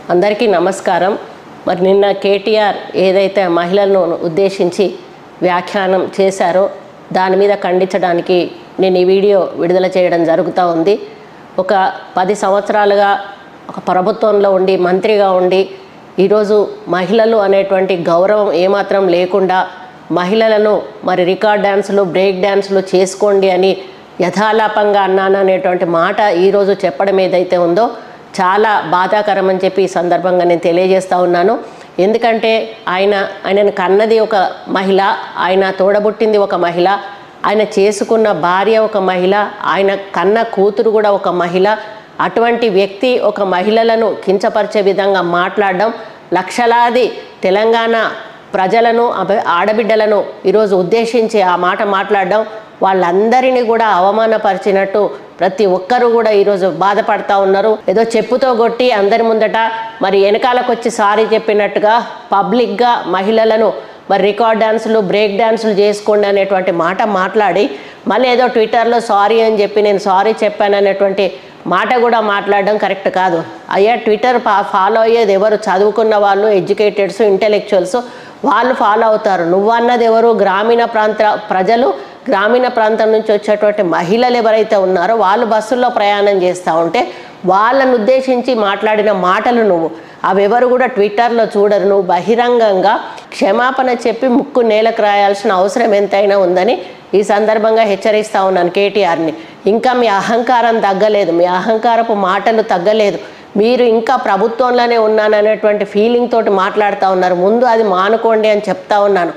అందరికీ నమస్కారం. మరి నిన్న కేటీఆర్ ఏదైతే మహిళలను ఉద్దేశించి వ్యాఖ్యానం చేశారో దాని మీద ఖండించడానికి నేను ఈ వీడియో విడుదల చేయడం జరుగుతూ ఉంది. ఒక 10 సంవత్సరాలుగా ఒక ప్రభుత్వంలో ఉండి మంత్రిగా ఉండి ఈరోజు మహిళలు అనేటువంటి గౌరవం ఏమాత్రం లేకుండా మహిళలను మరి రికార్డ్ డ్యాన్సులు బ్రేక్ డ్యాన్సులు చేసుకోండి అని యథాలాపంగా అన్నాను అనేటువంటి మాట ఈరోజు చెప్పడం ఏదైతే ఉందో చాలా బాధాకరం అని చెప్పి ఈ సందర్భంగా నేను తెలియజేస్తూ ఉన్నాను. ఎందుకంటే ఆయనను కన్నది ఒక మహిళ, ఆయన తోడబుట్టింది ఒక మహిళ, ఆయన చేసుకున్న భార్య ఒక మహిళ, ఆయన కన్న కూతురు కూడా ఒక మహిళ. అటువంటి వ్యక్తి ఒక మహిళలను కించపరిచే విధంగా మాట్లాడడం, లక్షలాది తెలంగాణ ప్రజలను ఆడబిడ్డలను ఈరోజు ఉద్దేశించి ఆ మాట మాట్లాడడం వాళ్ళందరినీ కూడా అవమానపరిచినట్టు ప్రతి ఒక్కరూ కూడా ఈరోజు బాధపడతా ఉన్నారు. ఏదో చెప్పుతో కొట్టి అందరి ముందట మరి వెనకాలకు వచ్చి సారీ చెప్పినట్టుగా పబ్లిక్గా మహిళలను మరి రికార్డ్ డ్యాన్సులు బ్రేక్ డ్యాన్సులు చేసుకోండి అనేటువంటి మాట మాట్లాడి మళ్ళీ ఏదో ట్విట్టర్లో సారీ అని చెప్పి నేను సారీ చెప్పాను అనేటువంటి మాట కూడా మాట్లాడడం కరెక్ట్ కాదు. అయ్యా, ట్విట్టర్ ఫాలో అయ్యేది ఎవరు? చదువుకున్న వాళ్ళు, ఎడ్యుకేటెడ్స్, ఇంటెలెక్చువల్స్ వాళ్ళు ఫాలో అవుతారు. నువ్వన్నది ఎవరు? గ్రామీణ ప్రాంత ప్రజలు, గ్రామీణ ప్రాంతం నుంచి వచ్చేటువంటి మహిళలు ఎవరైతే ఉన్నారో వాళ్ళు బస్సుల్లో ప్రయాణం చేస్తూ ఉంటే వాళ్ళను ఉద్దేశించి మాట్లాడిన మాటలు నువ్వు అవెవరు కూడా ట్విట్టర్లో చూడరు. నువ్వు బహిరంగంగా క్షమాపణ చెప్పి ముక్కు నేలకు రాయాల్సిన అవసరం ఎంతైనా ఉందని ఈ సందర్భంగా హెచ్చరిస్తూ ఉన్నాను కేటీఆర్ని. ఇంకా మీ అహంకారం తగ్గలేదు, మీ అహంకారపు మాటలు తగ్గలేదు. మీరు ఇంకా ప్రభుత్వంలోనే ఉన్నాననేటువంటి ఫీలింగ్ తోటి మాట్లాడుతూ ఉన్నారు. ముందు అది మానుకోండి అని చెప్తా ఉన్నాను.